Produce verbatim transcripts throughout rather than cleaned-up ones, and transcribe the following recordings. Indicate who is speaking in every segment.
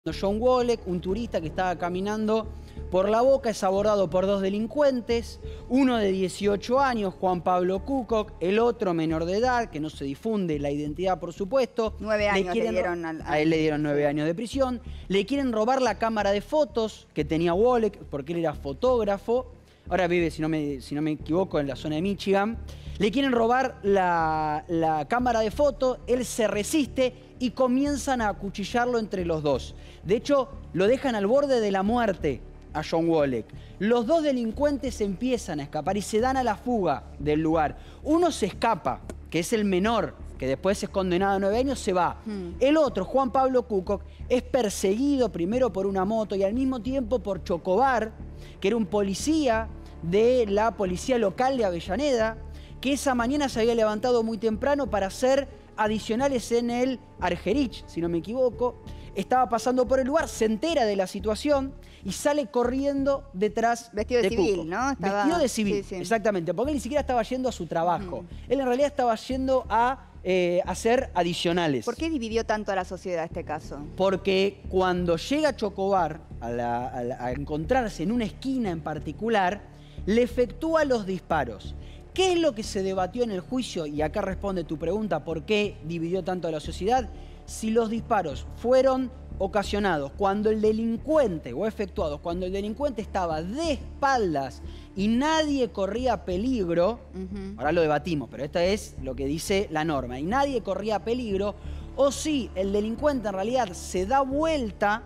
Speaker 1: John Wolek, un turista que estaba caminando por la Boca, es abordado por dos delincuentes, uno de dieciocho años, Juan Pablo Kukoc, el otro menor de edad, que no se difunde la identidad, por supuesto.
Speaker 2: Nueve años le,
Speaker 1: quieren,
Speaker 2: le dieron al,
Speaker 1: a él le dieron nueve años de prisión. Le quieren robar la cámara de fotos que tenía Wolek, porque él era fotógrafo. Ahora vive, si no me, si no me equivoco, en la zona de Michigan. Le quieren robar la, la cámara de fotos, él se resiste y comienzan a acuchillarlo entre los dos. De hecho, lo dejan al borde de la muerte a John Wolek. Los dos delincuentes empiezan a escapar y se dan a la fuga del lugar. Uno se escapa, que es el menor, que después es condenado a nueve años, se va. Hmm. El otro, Juan Pablo Kukoc, es perseguido primero por una moto y al mismo tiempo por Chocobar, que era un policía de la policía local de Avellaneda, que esa mañana se había levantado muy temprano para hacer adicionales en el Argerich, si no me equivoco. Estaba pasando por el lugar, se entera de la situación y sale corriendo detrás
Speaker 2: Vestido de, de civil,
Speaker 1: Kukoc.
Speaker 2: ¿no? Estaba...
Speaker 1: Vestido de civil, sí, sí. Exactamente, porque él ni siquiera estaba yendo a su trabajo. Uh-huh. Él en realidad estaba yendo a eh, hacer adicionales.
Speaker 2: ¿Por qué dividió tanto a la sociedad este caso?
Speaker 1: Porque cuando llega Chocobar a, la, a, la, a encontrarse en una esquina en particular, le efectúa los disparos. ¿Qué es lo que se debatió en el juicio? Y acá responde tu pregunta, ¿por qué dividió tanto a la sociedad? Si los disparos fueron ocasionados cuando el delincuente, o efectuados cuando el delincuente estaba de espaldas y nadie corría peligro, uh-huh. Ahora lo debatimos, pero esta es lo que dice la norma, y nadie corría peligro, o si el delincuente en realidad se da vuelta,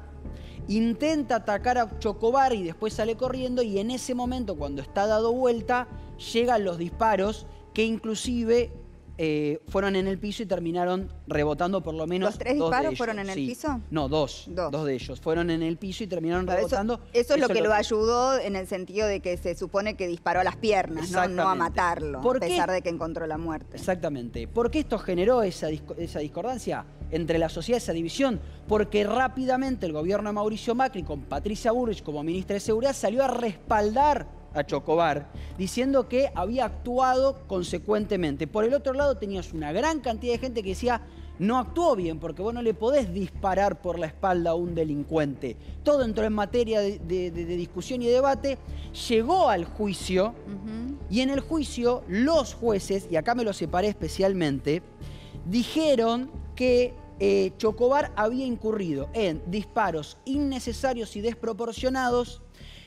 Speaker 1: intenta atacar a Chocobar y después sale corriendo, y en ese momento, cuando está dado vuelta, llegan los disparos que inclusive eh, fueron en el piso y terminaron rebotando por lo menos
Speaker 2: ¿Los tres
Speaker 1: dos
Speaker 2: disparos
Speaker 1: de
Speaker 2: fueron en el
Speaker 1: sí.
Speaker 2: piso?
Speaker 1: No, dos, dos. Dos de ellos. Fueron en el piso y terminaron
Speaker 2: Pero
Speaker 1: rebotando.
Speaker 2: Eso, eso es lo que lo ayudó en el sentido de que se supone que disparó a las piernas, ¿no? No a matarlo, a pesar de que encontró la muerte.
Speaker 1: Exactamente. ¿Por qué esto generó esa, esa discordancia entre la sociedad, esa división? Porque rápidamente el gobierno de Mauricio Macri, con Patricia Bullrich como ministra de Seguridad, salió a respaldar a Chocobar, diciendo que había actuado consecuentemente. Por el otro lado tenías una gran cantidad de gente que decía no actuó bien, porque vos no le podés disparar por la espalda a un delincuente. Todo entró en materia de, de, de, de discusión y debate, llegó al juicio, uh-huh. Y en el juicio los jueces, y acá me lo separé especialmente, dijeron que eh, Chocobar había incurrido en disparos innecesarios y desproporcionados,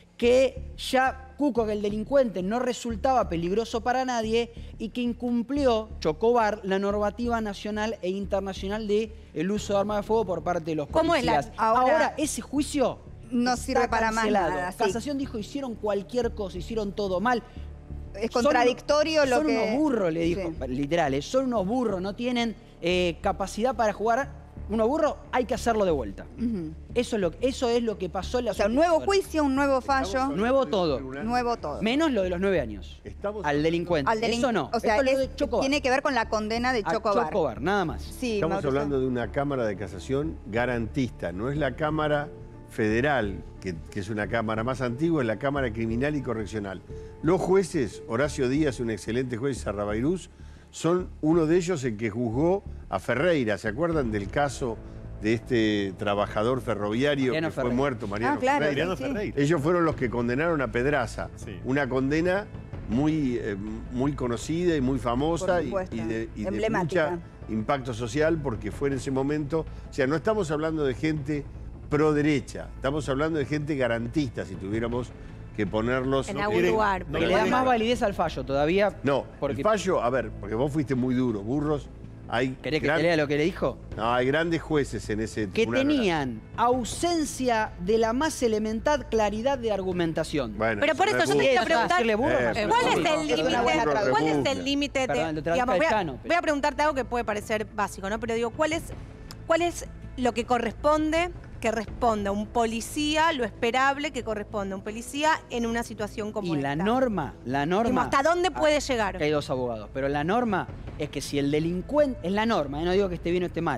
Speaker 1: que ya Kukoc, el delincuente, no resultaba peligroso para nadie y que incumplió Chocobar la normativa nacional e internacional de el uso de armas de fuego por parte de los policías. ¿Cómo es la...
Speaker 2: Ahora,
Speaker 1: Ahora ese juicio
Speaker 2: no sirve para más nada. Sí.
Speaker 1: Casación dijo, hicieron cualquier cosa, hicieron todo mal.
Speaker 2: Es contradictorio
Speaker 1: son,
Speaker 2: lo
Speaker 1: son
Speaker 2: que...
Speaker 1: Son unos burros, le dijo, sí. Literales, son unos burros, no tienen eh, capacidad para jugar. Uno burro, hay que hacerlo de vuelta. Uh-huh. Eso, es lo, eso es lo que pasó en la...
Speaker 2: O sea, un nuevo juicio, un nuevo fallo.
Speaker 1: Nuevo todo.
Speaker 2: Nuevo todo.
Speaker 1: Menos lo de los nueve años. Estamos al delincuente.
Speaker 2: Al delincu...
Speaker 1: Eso no.
Speaker 2: O sea,
Speaker 1: Esto
Speaker 2: es,
Speaker 1: es de Chocobar.
Speaker 2: Tiene que ver con la condena de Chocobar.
Speaker 1: A Chocobar, nada más.
Speaker 2: Sí,
Speaker 3: Estamos
Speaker 2: Mauricio.
Speaker 3: hablando de una Cámara de Casación garantista. No es la Cámara Federal, que, que es una Cámara más antigua, es la Cámara Criminal y Correccional. Los jueces, Horacio Díaz, un excelente juez, Sarrabairús, son uno de ellos el que juzgó a Ferreira. ¿Se acuerdan del caso de este trabajador ferroviario Mariano que Ferreira. Fue muerto, Mariano
Speaker 2: ah, claro,
Speaker 3: Ferreira?
Speaker 2: Sí, sí.
Speaker 3: Ferreira? Ellos fueron los que condenaron a Pedraza. Sí. Una condena muy, eh, muy conocida y muy famosa y, y, de, y de mucha impacto social, porque fue en ese momento... O sea, no estamos hablando de gente pro derecha, estamos hablando de gente garantista, si tuviéramos que ponerlos...
Speaker 4: En
Speaker 3: no,
Speaker 4: algún
Speaker 3: quieren,
Speaker 4: lugar.
Speaker 1: No, que le da más validez al fallo todavía.
Speaker 3: No,
Speaker 1: porque...
Speaker 3: el fallo, a ver, porque vos fuiste muy duro, burros. Hay
Speaker 1: ¿Querés
Speaker 3: gran...
Speaker 1: que te lea lo que le dijo?
Speaker 3: No, hay grandes jueces en ese
Speaker 1: que tenían ausencia de la más elemental claridad de argumentación.
Speaker 4: Bueno, pero por eso yo te quiero preguntar, eh, ¿cuál es el límite? ¿Cuál es el límite? Voy, a, voy a preguntarte algo que puede parecer básico, ¿no? Pero digo, ¿cuál es, cuál es lo que corresponde que responda un policía, lo esperable que corresponda un policía en una situación como
Speaker 1: y
Speaker 4: esta?
Speaker 1: Y la norma, la norma...
Speaker 4: ¿Hasta dónde puede ah, llegar?
Speaker 1: Hay dos abogados, pero la norma es que si el delincuente... Es la norma, eh, no digo que esté bien o esté mal.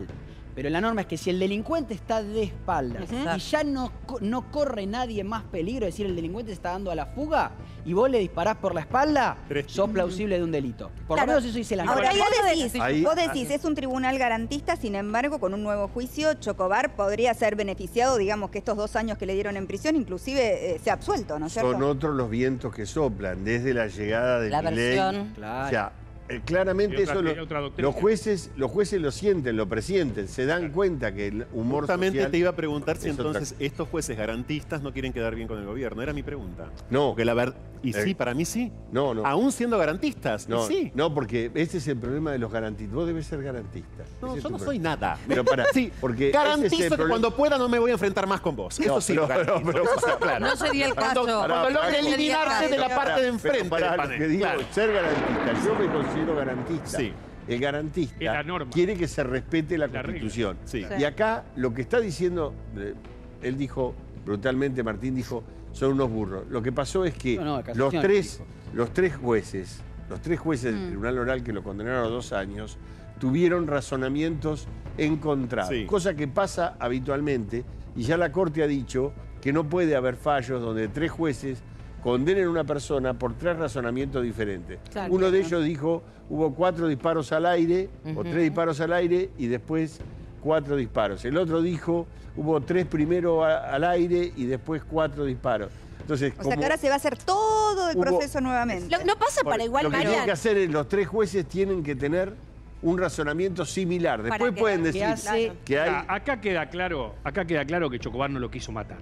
Speaker 1: Pero la norma es que si el delincuente está de espaldas uh-huh. y ya no, no corre nadie más peligro, es decir, el delincuente se está dando a la fuga y vos le disparás por la espalda, sos plausible de un delito. Por
Speaker 2: claro.
Speaker 1: lo menos eso dice la norma.
Speaker 2: Ahora, vos decís, ahí, vos decís, es un tribunal garantista, sin embargo, con un nuevo juicio, Chocobar podría ser beneficiado, digamos, que estos dos años que le dieron en prisión, inclusive eh, sea absuelto, ¿no es cierto?
Speaker 3: Son otros los vientos que soplan, desde la llegada de
Speaker 5: la
Speaker 3: Milei.
Speaker 5: versión.
Speaker 3: Claro. O sea, claramente otra, eso lo, los jueces los jueces lo sienten, lo presienten, se dan claro. cuenta que el humor
Speaker 6: Justamente
Speaker 3: social
Speaker 6: te iba a preguntar si entonces
Speaker 3: otra...
Speaker 6: estos jueces garantistas no quieren quedar bien con el gobierno. Era mi pregunta.
Speaker 3: No.
Speaker 6: Porque la verdad... Y
Speaker 3: eh,
Speaker 6: sí, para mí sí.
Speaker 3: No, no.
Speaker 6: Aún siendo garantistas,
Speaker 3: no,
Speaker 6: sí.
Speaker 3: No, porque ese es el problema de los garantistas. Vos debes ser garantista.
Speaker 6: No,
Speaker 3: ese
Speaker 6: yo no
Speaker 3: soy
Speaker 6: problema. nada.
Speaker 3: Pero para,
Speaker 6: sí,
Speaker 3: porque
Speaker 6: garantizo es que cuando pueda no me voy a enfrentar más con vos. No, Eso sí,
Speaker 3: pero,
Speaker 6: pero, pero,
Speaker 3: pero,
Speaker 6: claro.
Speaker 5: No sería el caso.
Speaker 6: Cuando,
Speaker 3: para,
Speaker 6: cuando
Speaker 3: para,
Speaker 6: logre eliminarte de la parte
Speaker 3: para,
Speaker 6: de enfrente
Speaker 3: para,
Speaker 6: del panel.
Speaker 3: Que digo,
Speaker 6: claro.
Speaker 3: ser garantista, yo me considero garantista.
Speaker 6: Sí.
Speaker 3: El garantista quiere que se respete la, la Constitución.
Speaker 6: Sí.
Speaker 3: Y acá lo que está diciendo, él dijo, brutalmente Martín dijo, son unos burros. Lo que pasó es que no, no, los, tres, los tres jueces, los tres jueces mm. del Tribunal Oral que lo condenaron a dos años, tuvieron razonamientos encontrados. Sí. Cosa que pasa habitualmente, y ya la Corte ha dicho que no puede haber fallos donde tres jueces condenen a una persona por tres razonamientos diferentes. Claro, Uno de ellos dijo, hubo cuatro disparos al aire, uh-huh. o tres disparos al aire, y después cuatro disparos. El otro dijo, hubo tres primero a, al aire y después cuatro disparos. Entonces,
Speaker 2: o sea que ahora se va a hacer todo el hubo, proceso nuevamente.
Speaker 4: Lo, no pasa para igual,
Speaker 3: Lo que
Speaker 4: Marian.
Speaker 3: tienen que hacer es, los tres jueces tienen que tener un razonamiento similar. Después pueden decir
Speaker 1: hace,
Speaker 3: que hay...
Speaker 7: Acá queda claro, acá queda claro que Chocobar no lo quiso matar.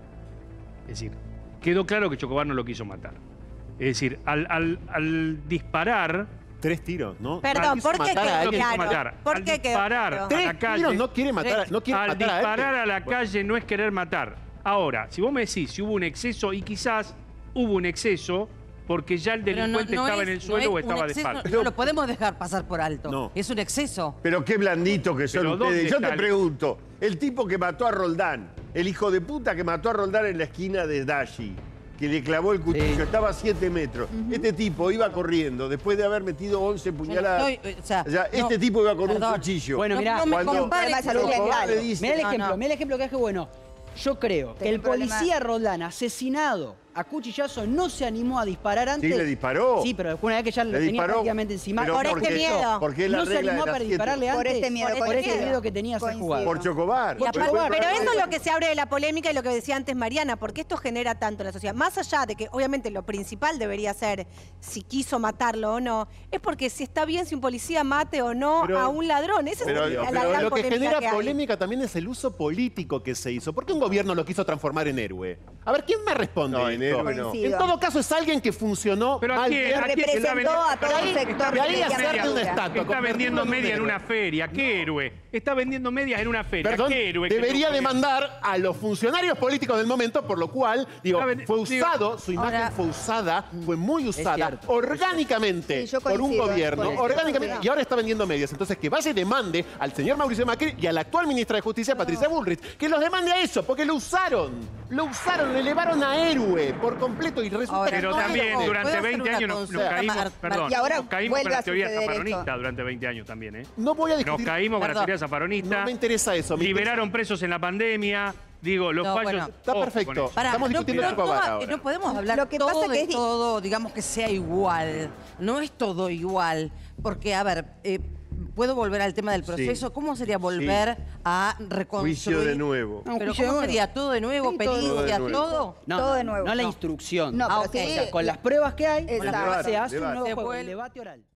Speaker 7: Es decir, quedó claro que Chocobar no lo quiso matar. Es decir, al, al, al disparar...
Speaker 6: Tres tiros, ¿no?
Speaker 4: Perdón, ¿por qué quedó claro?
Speaker 7: ¿Por qué quedó claro?
Speaker 6: Tres a la calle, tiros no quiere matar, no quiere
Speaker 7: al
Speaker 6: matar a
Speaker 7: disparar a, a la calle no es querer matar. Ahora, si vos me decís si hubo un exceso, y quizás hubo un exceso porque ya el delincuente no, no estaba es, en el suelo no o estaba de espalda.
Speaker 5: No, no lo podemos dejar pasar por alto.
Speaker 6: No.
Speaker 5: Es un exceso.
Speaker 3: Pero qué blandito que son ustedes. Yo te el... pregunto, el tipo que mató a Roldán, el hijo de puta que mató a Roldán en la esquina de Dashi, que le clavó el cuchillo, sí. estaba a siete metros. Uh-huh. Este tipo iba corriendo, después de haber metido once puñaladas. Estoy, o sea, ya, este no, tipo iba con perdón. un cuchillo.
Speaker 1: Bueno, mirá,
Speaker 2: no, no me compare, mirá
Speaker 1: el ejemplo, no, no. mirá el ejemplo que es que bueno. Yo creo que el policía Roldán asesinado a cuchillazo no se animó a disparar antes.
Speaker 3: Sí, le disparó.
Speaker 1: Sí, pero una vez que ya lo tenía disparó, prácticamente encima.
Speaker 4: Por este miedo.
Speaker 3: Porque la
Speaker 1: no se animó para dispararle antes.
Speaker 2: Por este miedo.
Speaker 1: Por, por este miedo que tenía a ser jugado.
Speaker 3: Por Chocobar.
Speaker 4: Por Chocobar. Pero eso es lo que se abre de la polémica y lo que decía antes Mariana, porque esto genera tanto en la sociedad. Más allá de que, obviamente, lo principal debería ser si quiso matarlo o no, es porque si está bien si un policía mate o no pero, a un ladrón. Esa
Speaker 6: pero,
Speaker 4: es la,
Speaker 6: pero
Speaker 4: la gran
Speaker 6: lo que genera
Speaker 4: que
Speaker 6: polémica también es el uso político que se hizo. ¿Por qué un gobierno lo quiso transformar en héroe? A ver, ¿quién me responde?
Speaker 3: No, en héroe no.
Speaker 6: En todo caso es alguien que funcionó
Speaker 7: pero
Speaker 6: mal.
Speaker 7: Que
Speaker 2: representó a todo un sector.
Speaker 6: De ahí hacerle una estatua.
Speaker 7: Está vendiendo medias en una feria. ¿Qué héroe? Está vendiendo medias en una feria.
Speaker 6: Perdón,
Speaker 7: ¿Qué héroe?
Speaker 6: debería demandar a los funcionarios políticos del momento, por lo cual, digo, fue usado, su imagen ahora, fue usada, fue muy usada cierto, orgánicamente sí, por un gobierno, por orgánicamente, y ahora está vendiendo medias. Entonces, que vaya y demande al señor Mauricio Macri y a la actual ministra de Justicia, Patricia no. Bullrich, que los demande a eso, porque lo usaron. Lo usaron, lo elevaron a héroe por completo y resulta
Speaker 7: ahora,
Speaker 6: que
Speaker 7: pero
Speaker 6: no
Speaker 7: también
Speaker 6: héroe.
Speaker 7: durante veinte años nos, nos caímos, Mar, perdón,
Speaker 2: y ahora
Speaker 7: nos caímos con la teoría
Speaker 2: zafaronista
Speaker 7: zafaronista durante veinte años también, ¿eh?
Speaker 6: No voy a discutir.
Speaker 7: Nos caímos
Speaker 6: perdón,
Speaker 7: con la teoría zafaronista.
Speaker 6: No me interesa eso. Me
Speaker 7: liberaron
Speaker 6: interesa.
Speaker 7: presos en la pandemia. Digo, los
Speaker 5: no,
Speaker 7: fallos...
Speaker 5: Bueno,
Speaker 6: está perfecto.
Speaker 5: Pará,
Speaker 6: Estamos
Speaker 5: no,
Speaker 6: discutiendo
Speaker 5: no,
Speaker 6: el Chocobar ahora.
Speaker 5: No podemos hablar
Speaker 2: lo que
Speaker 5: todo
Speaker 2: pasa
Speaker 5: de
Speaker 2: que es...
Speaker 5: todo, digamos que sea igual. No es todo igual. Porque, a ver... Eh, ¿puedo volver al tema del proceso? Sí. ¿Cómo sería volver sí. a reconstruir?
Speaker 3: Juicio de nuevo.
Speaker 5: No, ¿Pero cómo sería? ¿Todo de nuevo? Sí, ¿Pericia? ¿Todo? ¿Todo?
Speaker 1: No,
Speaker 2: todo de nuevo.
Speaker 1: No, no la
Speaker 2: no.
Speaker 1: instrucción.
Speaker 2: No,
Speaker 1: ah, okay. O sea, con las pruebas que hay,
Speaker 2: Exacto.
Speaker 1: se hace
Speaker 3: debate.
Speaker 1: un nuevo juego, el debate oral.